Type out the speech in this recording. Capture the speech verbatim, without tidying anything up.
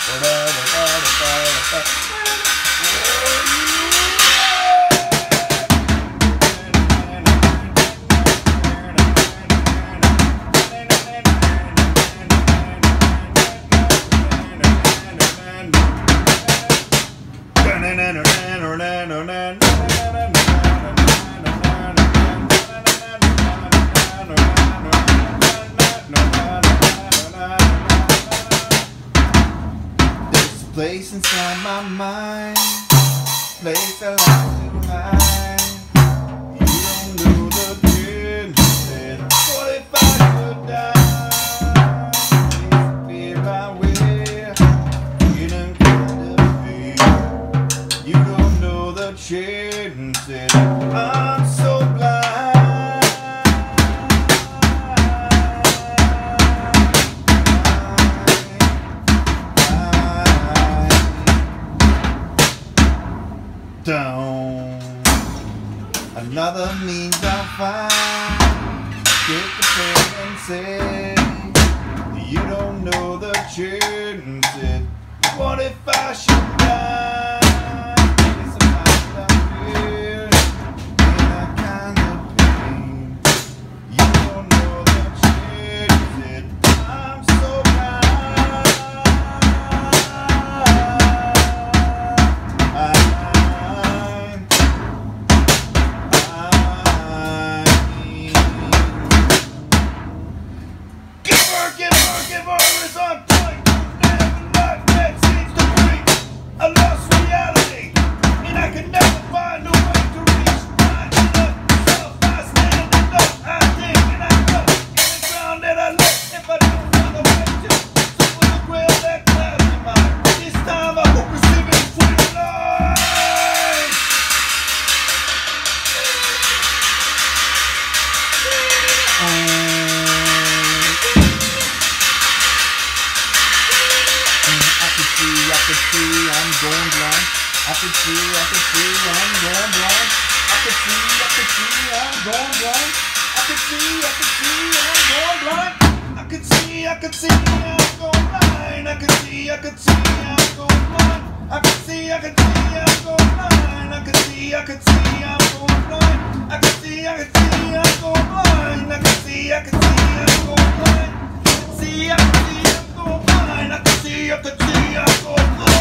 Place inside my mind, place I like to hide. You don't know the truth. What if I could die? Disappear I will in a kind of fear. You don't know the chances. I'm so blind. Down. Another means I'll find. Get the pen and say, you don't know the chances. What if I should die? It's a kind of fear and a kind of pain. You don't know the chances. I'm so blind. I Give her is on point. Never life that seems to bring a lost reality, and I can never find a way to reach my inner self. I stand and look, I think and I go in the ground that I left. If I don't find a way to, so for the grail that clouds in mine. This time I hope receive it free life. I can see I'm going blind. I can see, I can see I'm going blind. I can see, I can see I'm going blind. I can see, I can see I'm going blind. I can see, I can see I'm going blind. I can see, I can see I'm going blind. I can see, I can see I'm going blind. I can see, I can see I'm going blind. I can see, I can see I'm going blind. I can see, I can see I'm going blind. See, I can see I'm going blind. I can see, I can see I'm going blind.